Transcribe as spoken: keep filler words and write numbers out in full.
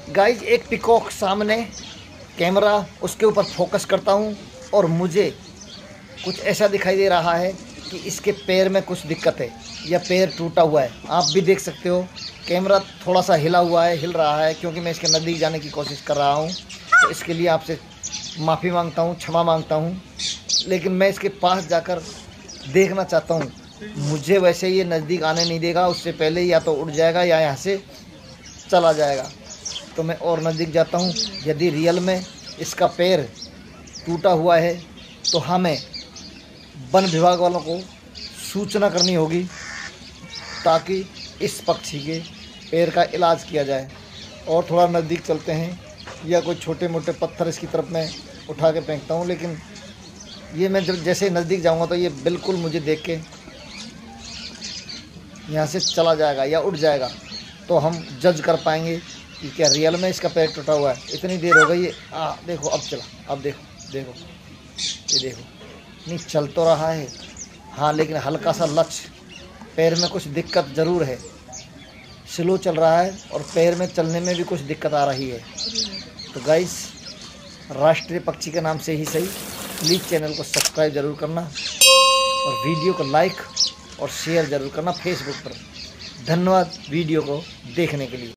Guys एक peacock सामने, camera उसके ऊपर फोकस करता हूँ और मुझे कुछ ऐसा दिखाई दे रहा है कि इसके पैर में कुछ दिक्कत है या पैर टूटा हुआ है। आप भी देख सकते हो कैमरा थोड़ा सा हिला हुआ है, हिल रहा है, क्योंकि मैं इसके नज़दीक जाने की कोशिश कर रहा हूँ। तो इसके लिए आपसे माफ़ी मांगता हूँ, क्षमा मांगता हूँ। लेकिन मैं इसके पास जाकर देखना चाहता हूँ। मुझे वैसे ये नज़दीक आने नहीं देगा, उससे पहले या तो उड़ जाएगा या यहाँ से चला जाएगा। तो मैं और नज़दीक जाता हूँ। यदि रियल में इसका पैर टूटा हुआ है तो हमें वन विभाग वालों को सूचना करनी होगी, ताकि इस पक्षी के पैर का इलाज किया जाए। और थोड़ा नज़दीक चलते हैं, या कोई छोटे मोटे पत्थर इसकी तरफ मैं उठा के फेंकता हूँ। लेकिन ये मैं जब जैसे नज़दीक जाऊँगा तो ये बिल्कुल मुझे देख के यहाँ से चला जाएगा या उड़ जाएगा। तो हम जज कर पाएंगे कि क्या रियल में इसका पैर टूटा हुआ है। इतनी देर हो गई है, आ देखो अब चला, अब देखो देखो ये देखो, नहीं चल तो रहा है हाँ, लेकिन हल्का सा लच, पैर में कुछ दिक्कत ज़रूर है। स्लो चल रहा है और पैर में चलने में भी कुछ दिक्कत आ रही है। तो गाइस, राष्ट्रीय पक्षी के नाम से ही सही, प्लीज़ चैनल को सब्सक्राइब ज़रूर करना और वीडियो को लाइक और शेयर ज़रूर करना फेसबुक पर। धन्यवाद वीडियो को देखने के लिए।